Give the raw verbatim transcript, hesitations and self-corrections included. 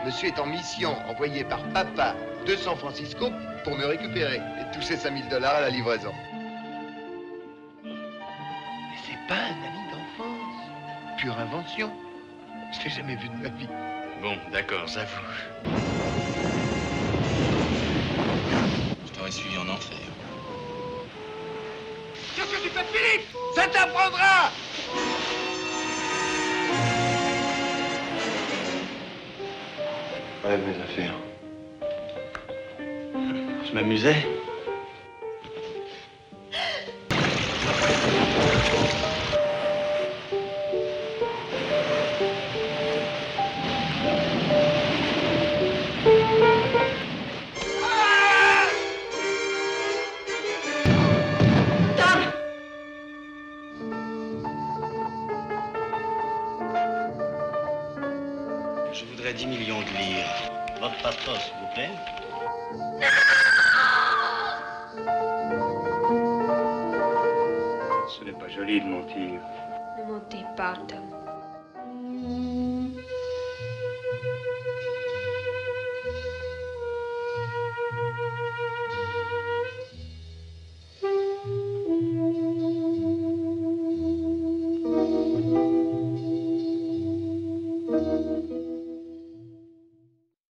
Monsieur est en mission, envoyé par papa de San Francisco pour me récupérer et toucher cinq mille dollars à la livraison. Mais c'est pas un ami d'enfance. Pure invention. Je l'ai jamais vu de ma vie. Bon, d'accord, j'avoue. Je t'aurais suivi en enfer. Qu'est-ce que tu fais, Philippe? Ça t'apprendra! Enlève mes affaires. Je m'amusais. Je voudrais dix millions de livres. Votre passeport, s'il vous plaît. Ce n'est pas joli de mentir. Ne mentez pas, Tom.